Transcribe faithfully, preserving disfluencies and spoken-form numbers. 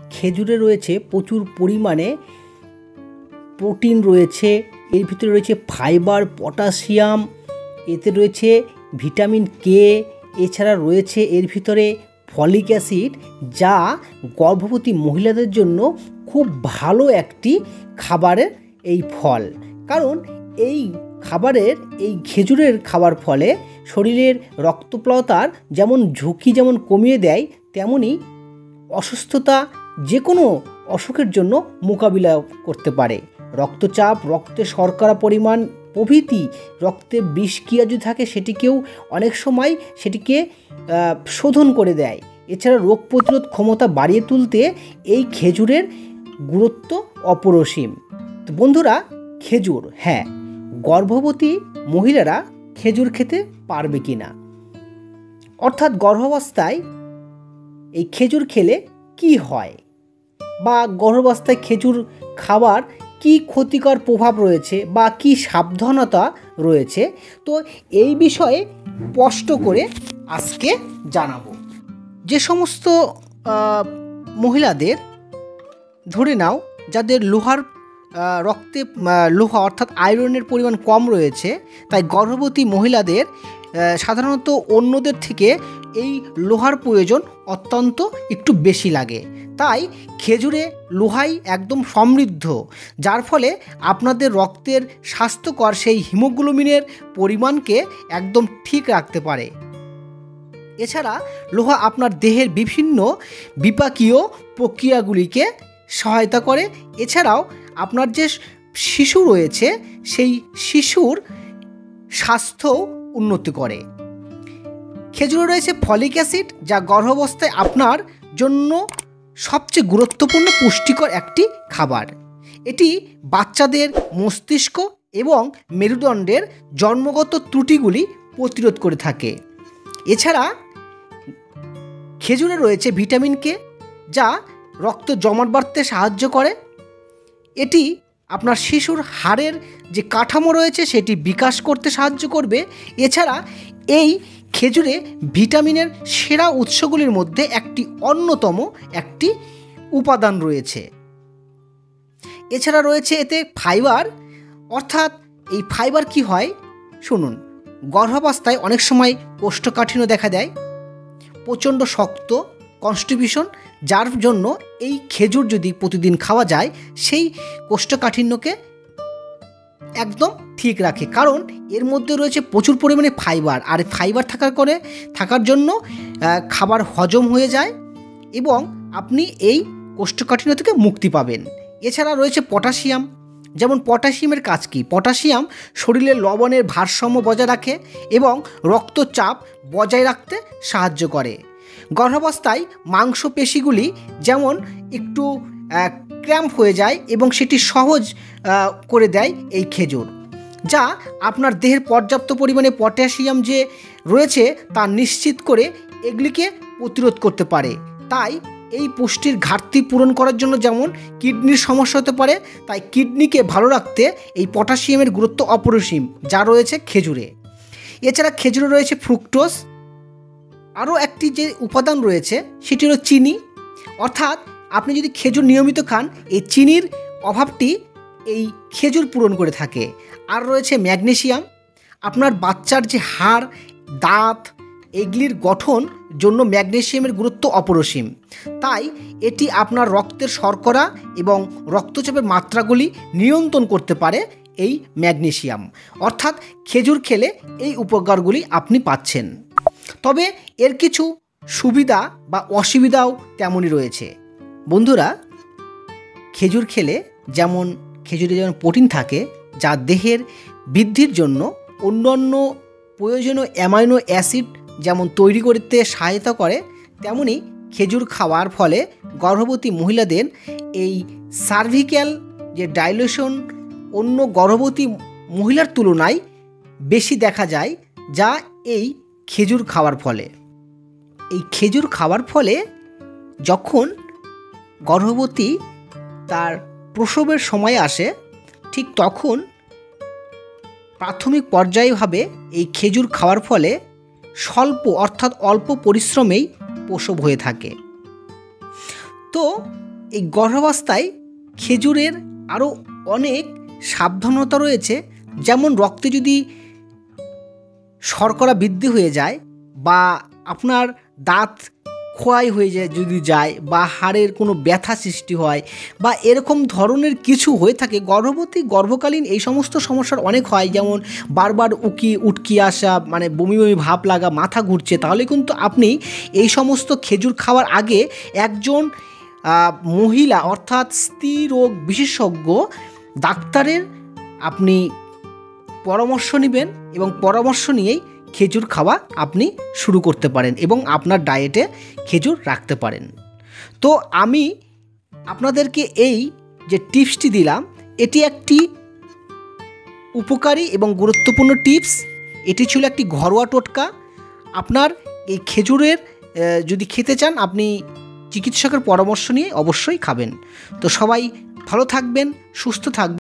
খেজুরে রয়েছে প্রচুর পরিমাণে প্রোটিন রয়েছে, এর ভিতরে রয়েছে ফাইবার, পটাশিয়াম, এতে রয়েছে ভিটামিন কে, এছাড়া রয়েছে এর ভিতরে ফলিক অ্যাসিড, যা গর্ভবতী মহিলাদের জন্য খুব ভালো একটি খাবারের এই ফল। কারণ এই খাবারের এই খেজুরের খাওয়ার ফলে শরীরের রক্তপ্লতার যেমন ঝুঁকি যেমন কমিয়ে দেয়, তেমনি অসুস্থতা যে কোনো অসুখের জন্য মোকাবিলা করতে পারে। রক্তচাপ, রক্তে শর্করা পরিমাণ প্রভৃতি রক্তে বিষক্রিয়া যদি থাকে সেটিকেও অনেক সময় সেটিকে শোধন করে দেয়। এছাড়া রোগ প্রতিরোধ ক্ষমতা বাড়িয়ে তুলতে এই খেজুরের গুরুত্ব অপরিসীম। তো বন্ধুরা, খেজুর, হ্যাঁ, গর্ভবতী মহিলারা খেজুর খেতে পারবে কি না, অর্থাৎ গর্ভাবস্থায় এই খেজুর খেলে কি হয়, বা গর্ভাবস্থায় খেজুর খাবার কি ক্ষতিকর প্রভাব রয়েছে বা কি সাবধানতা রয়েছে, তো এই বিষয়ে স্পষ্ট করে আজকে জানাবো। যে সমস্ত মহিলাদের ধরে নাও যাদের লোহার রক্তে লোহা অর্থাৎ আয়রনের পরিমাণ কম রয়েছে, তাই গর্ভবতী মহিলাদের সাধারণত অন্যদের থেকে এই লোহার প্রয়োজন অত্যন্ত একটু বেশি লাগে। তাই খেজুরে লোহাই একদম সমৃদ্ধ, যার ফলে আপনাদের রক্তের স্বাস্থ্যকর সেই হিমোগ্লোবিনের পরিমাণকে একদম ঠিক রাখতে পারে। এছাড়া লোহা আপনার দেহের বিভিন্ন বিপাকীয় প্রক্রিয়াগুলিকে সহায়তা করে। এছাড়াও আপনার যে শিশু রয়েছে সেই শিশুর স্বাস্থ্যও উন্নতি করে। খেজুরে রয়েছে ফলিক অ্যাসিড, যা গর্ভাবস্থায় আপনার জন্য সবচেয়ে গুরুত্বপূর্ণ পুষ্টিকর একটি খাবার। এটি বাচ্চাদের মস্তিষ্ক এবং মেরুদণ্ডের জন্মগত ত্রুটিগুলি প্রতিরোধ করে থাকে। এছাড়া খেজুরে রয়েছে ভিটামিন কে, যা রক্ত জমাট বাঁধতে সাহায্য করে। এটি আপনার শিশুর হাড়ের যে কাঠামো রয়েছে সেটি বিকাশ করতে সাহায্য করবে। এছাড়া এই খেজুরে ভিটামিনের সেরা উৎসগুলির মধ্যে একটি অন্যতম একটি উপাদান রয়েছে। এছাড়া রয়েছে এতে ফাইবার, অর্থাৎ এই ফাইবার কি হয় শুনুন। গর্ভাবস্থায় অনেক সময় কোষ্ঠকাঠিন্য দেখা দেয়, প্রচণ্ড শক্ত কনস্টিপেশন, যার জন্য এই খেজুর যদি প্রতিদিন খাওয়া যায় সেই কোষ্ঠকাঠিন্যকে একদম ঠিক রাখে। কারণ এর মধ্যে রয়েছে প্রচুর পরিমাণে ফাইবার, আর ফাইবার থাকার করে থাকার জন্য খাবার হজম হয়ে যায় এবং আপনি এই কোষ্ঠকাঠিন্য থেকে মুক্তি পাবেন। এছাড়া রয়েছে পটাশিয়াম। যেমন পটাশিয়ামের কাজ কী? পটাশিয়াম শরীরের লবণের ভারসাম্য বজায় রাখে এবং রক্তচাপ বজায় রাখতে সাহায্য করে। গর্ভাবস্থায় মাংসপেশিগুলি যেমন একটু ক্র্যাম্প হয়ে যায় এবং সেটি সহজ করে দেয় এই খেজুর, যা আপনার দেহের পর্যাপ্ত পরিমাণে পটাশিয়াম যে রয়েছে তা নিশ্চিত করে এগুলিকে প্রতিরোধ করতে পারে। তাই এই পুষ্টির ঘাটতি পূরণ করার জন্য যেমন কিডনির সমস্যা হতে পারে, তাই কিডনিকে ভালো রাখতে এই পটাশিয়ামের গুরুত্ব অপরিসীম, যা রয়েছে খেজুরে। এছাড়া খেজুরে রয়েছে ফ্রুক্টোজ। আরও একটি যে উপাদান রয়েছে সেটি হলো চিনি, অর্থাৎ আপনি যদি খেজুর নিয়মিত খান এই চিনির অভাবটি এই খেজুর পূরণ করে থাকে। আর রয়েছে ম্যাগনেসিয়াম। আপনার বাচ্চার যে হাড়, দাঁত এগুলির গঠন জন্য ম্যাগনেসিয়ামের গুরুত্ব অপরিসীম। তাই এটি আপনার রক্তের শর্করা এবং রক্তচাপের মাত্রাগুলি নিয়ন্ত্রণ করতে পারে এই ম্যাগনেসিয়াম। অর্থাৎ খেজুর খেলে এই উপকারগুলি আপনি পাচ্ছেন। তবে এর কিছু সুবিধা বা অসুবিধাও তেমনই রয়েছে। বন্ধুরা, খেজুর খেলে যেমন খেজুরে যেমন প্রোটিন থাকে, যা দেহের বৃদ্ধির জন্য অন্যান্য প্রয়োজনীয় অ্যামাইনো অ্যাসিড যেমন তৈরি করতে সহায়তা করে, তেমনি খেজুর খাওয়ার ফলে গর্ভবতী মহিলাদের এই সার্ভিক্যাল যে ডাইলেশন অন্য গর্ভবতী মহিলার তুলনায় বেশি দেখা যায়, যা এই খেজুর খাওয়ার ফলে। এই খেজুর খাওয়ার ফলে যখন গর্ভবতী তার প্রসবের সময় আসে, ঠিক তখন প্রাথমিক পর্যায়ভাবে এই খেজুর খাওয়ার ফলে স্বল্প অর্থাৎ অল্প পরিশ্রমেই প্রসব হয়ে থাকে। তো এই গর্ভাবস্থায় খেজুরের আরও অনেক সাবধানতা রয়েছে। যেমন রক্তে যদি শর্করা বৃদ্ধি হয়ে যায় বা আপনার দাঁত ক্ষয় হয়ে যায় যদি যায় বা হাড়ের কোনো ব্যথা সৃষ্টি হয় বা এরকম ধরনের কিছু হয়ে থাকে, গর্ভবতী গর্ভকালীন এই সমস্ত সমস্যার অনেক হয়, যেমন বারবার উকি উটকি আসা, মানে বমি বমি ভাব লাগা, মাথা ঘুরছে, তাহলে কিন্তু আপনি এই সমস্ত খেজুর খাওয়ার আগে একজন মহিলা অর্থাৎ স্ত্রী রোগ বিশেষজ্ঞ ডাক্তারের আপনি পরামর্শ নেবেন এবং পরামর্শ নিয়েই খেজুর খাওয়া আপনি শুরু করতে পারেন এবং আপনার ডায়েটে খেজুর রাখতে পারেন। তো আমি আপনাদেরকে এই যে টিপসটি দিলাম, এটি একটি উপকারী এবং গুরুত্বপূর্ণ টিপস। এটি ছিল একটি ঘরোয়া টোটকা। আপনার এই খেজুরের যদি খেতে চান আপনি চিকিৎসকের পরামর্শ নিয়ে অবশ্যই খাবেন। তো সবাই ভালো থাকবেন, সুস্থ থাকবেন।